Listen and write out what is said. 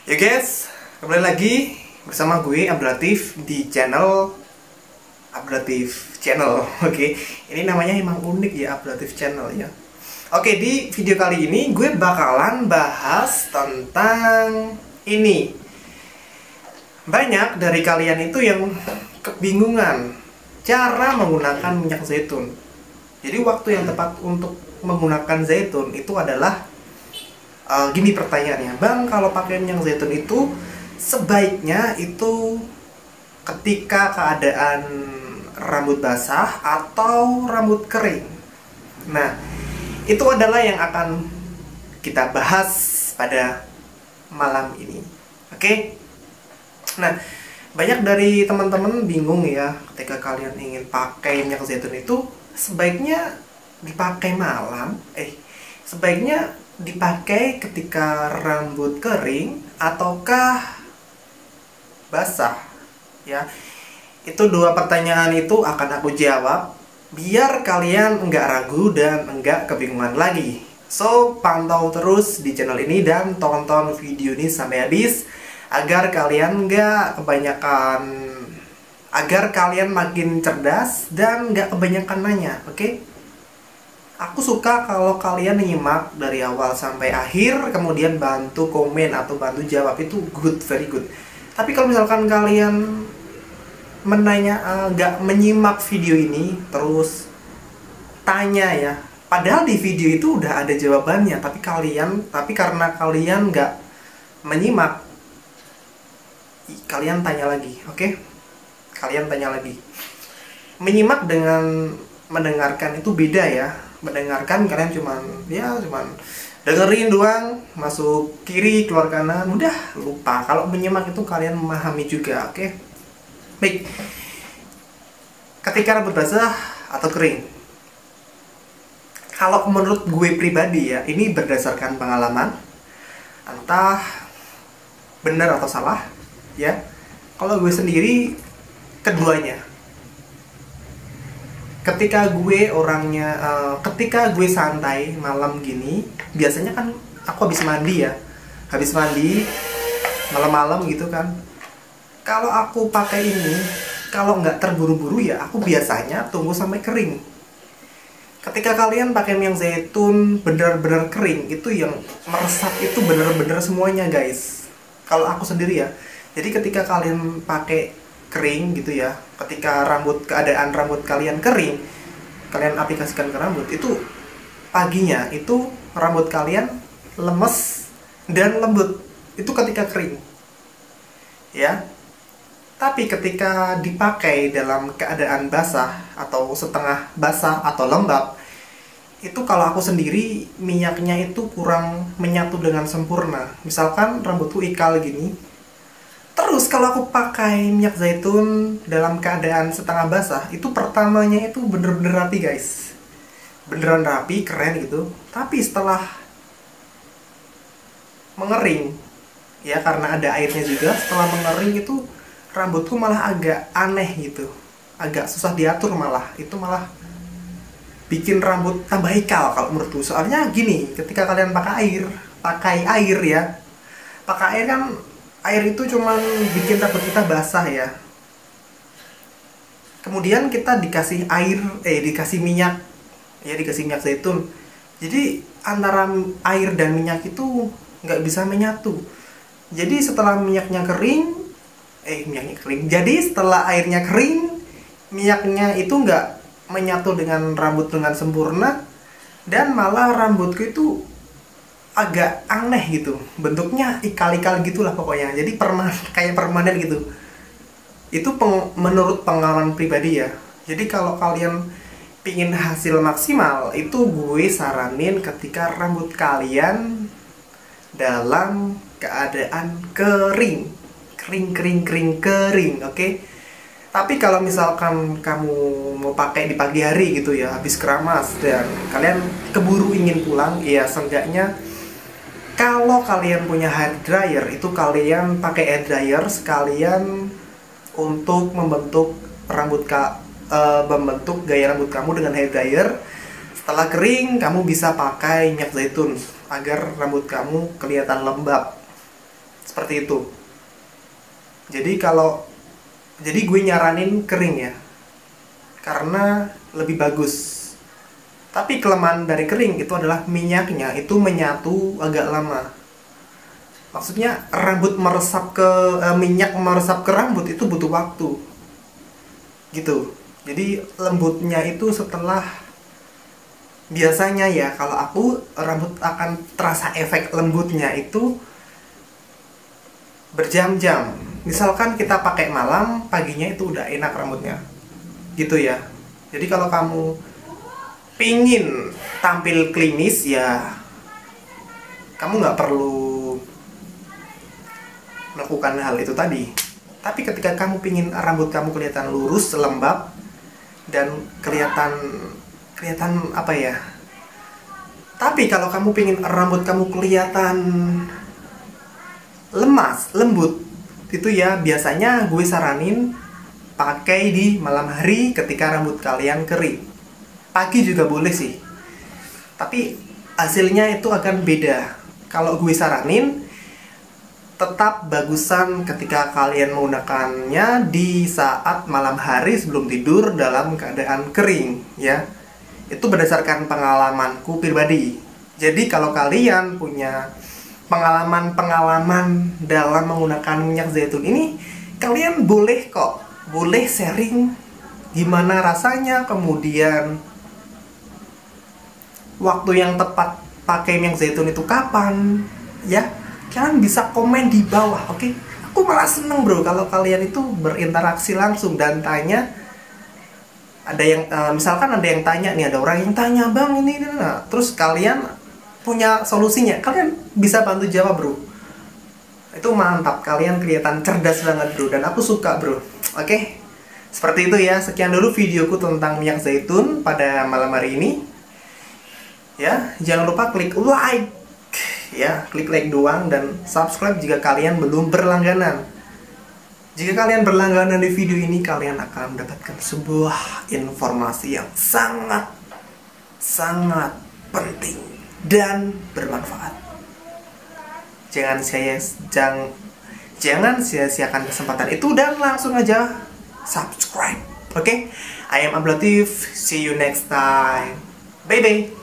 Ya guys, kembali lagi bersama gue Abdulatif di channel Abdulatif Channel. Oke, ini namanya emang unik ya, Abdulatif Channel ya. Oke, di video kali ini gue bakalan bahas tentang ini. Banyak dari kalian itu yang kebingungan cara menggunakan minyak zaitun. Jadi waktu yang tepat untuk menggunakan zaitun itu adalah gini pertanyaannya, Bang, kalau pakai minyak zaitun itu sebaiknya itu ketika keadaan rambut basah atau rambut kering. Nah, itu adalah yang akan kita bahas pada malam ini. Oke? Nah, banyak dari teman-teman bingung ya ketika kalian ingin pakai minyak zaitun itu sebaiknya dipakai malam, sebaiknya dipakai ketika rambut kering ataukah basah ya. Itu dua pertanyaan itu akan aku jawab biar kalian enggak ragu dan enggak kebingungan lagi. So, pantau terus di channel ini dan tonton video ini sampai habis agar kalian makin cerdas dan enggak kebanyakan nanya, oke? Aku suka kalau kalian nyimak dari awal sampai akhir, kemudian bantu komen atau bantu jawab, itu good, very good. Tapi kalau misalkan kalian nggak menyimak video ini, terus tanya ya, padahal di video itu udah ada jawabannya, tapi karena kalian nggak menyimak, kalian tanya lagi, oke? Kalian tanya lagi. Menyimak dengan mendengarkan itu beda ya. Mendengarkan kalian cuman dengerin doang, masuk kiri keluar kanan, udah lupa. Kalau menyimak itu kalian memahami juga, oke? Baik. Ketika rambut basah atau kering, kalau menurut gue pribadi ya, ini berdasarkan pengalaman, entah benar atau salah ya. Kalau gue sendiri keduanya. Ketika gue santai malam gini, biasanya kan aku habis mandi malam-malam gitu kan. Kalau aku pakai ini, kalau nggak terburu-buru ya, aku biasanya tunggu sampai kering. Ketika kalian pakai minyak zaitun benar-benar kering, itu yang meresap itu benar-benar semuanya guys. Kalau aku sendiri ya, jadi ketika kalian pakai kering gitu ya, ketika keadaan rambut kalian kering, kalian aplikasikan ke rambut, itu paginya itu rambut kalian lemes dan lembut, itu ketika kering ya. Tapi ketika dipakai dalam keadaan basah atau setengah basah atau lembab, itu kalau aku sendiri minyaknya itu kurang menyatu dengan sempurna. Misalkan rambutku ikal gini, terus kalau aku pakai minyak zaitun dalam keadaan setengah basah, itu pertamanya itu bener-bener rapi guys. Beneran rapi, keren gitu. Tapi setelah mengering, ya karena ada airnya juga, setelah mengering itu rambutku malah agak aneh gitu. Agak susah diatur malah. Itu malah bikin rambut tambah ikal kalau menurutku. Soalnya gini, ketika kalian pakai air ya. Pakai air kan, air itu cuman bikin rambut kita basah ya. Kemudian kita dikasih dikasih minyak ya, dikasih minyak zaitun. Jadi antara air dan minyak itu nggak bisa menyatu. Jadi setelah minyaknya kering, Jadi setelah airnya kering, minyaknya itu nggak menyatu dengan rambut dengan sempurna, dan malah rambutku itu agak aneh gitu, bentuknya ikal-ikal gitulah pokoknya. Jadi kayak permanen gitu. Itu menurut pengalaman pribadi ya. Jadi kalau kalian pingin hasil maksimal, itu gue saranin ketika rambut kalian dalam keadaan kering, oke? Tapi kalau misalkan kamu mau pakai di pagi hari gitu ya, habis keramas dan kalian keburu ingin pulang, ya seenggaknya kalau kalian punya hair dryer, itu kalian pakai hair dryer sekalian untuk membentuk gaya rambut kamu dengan hair dryer. Setelah kering, kamu bisa pakai minyak zaitun agar rambut kamu kelihatan lembab. Seperti itu. Jadi gue nyaranin kering ya, karena lebih bagus. Tapi kelemahan dari kering itu adalah minyaknya itu menyatu agak lama. Maksudnya rambut meresap ke minyak meresap ke rambut itu butuh waktu. Gitu. Jadi lembutnya itu setelah, biasanya ya kalau aku rambut akan terasa efek lembutnya itu berjam-jam. Misalkan kita pakai malam, paginya itu udah enak rambutnya. Gitu ya. Jadi kalau kamu pingin tampil klimis ya, kamu nggak perlu melakukan hal itu tadi. Tapi ketika kamu pingin rambut kamu kelihatan lurus, lembab, dan kelihatan apa ya? Tapi kalau kamu pingin rambut kamu kelihatan lemas, lembut, itu ya biasanya gue saranin pakai di malam hari ketika rambut kalian kering. Pagi juga boleh sih, tapi hasilnya itu akan beda. Kalau gue saranin, tetap bagusan ketika kalian menggunakannya di saat malam hari sebelum tidur dalam keadaan kering ya. Itu berdasarkan pengalamanku pribadi. Jadi kalau kalian punya pengalaman dalam menggunakan minyak zaitun ini, kalian boleh kok, boleh sharing gimana rasanya, kemudian waktu yang tepat pakai minyak zaitun itu kapan ya. Kalian bisa komen di bawah, oke? Aku malah seneng bro kalau kalian itu berinteraksi langsung dan tanya. Ada yang misalkan ada yang tanya nih, ada orang yang tanya, bang ini, nah, terus kalian punya solusinya, kalian bisa bantu jawab bro. Itu mantap, kalian kelihatan cerdas banget bro, dan aku suka bro. Oke, seperti itu ya. Sekian dulu videoku tentang minyak zaitun pada malam hari ini. Ya, jangan lupa klik like ya, klik like doang, dan subscribe jika kalian belum berlangganan. Jika kalian berlangganan di video ini, kalian akan mendapatkan sebuah informasi yang sangat penting dan bermanfaat. Jangan sia-siakan kesempatan itu dan langsung aja subscribe. Oke? I am Abdul Latif. See you next time. Bye bye.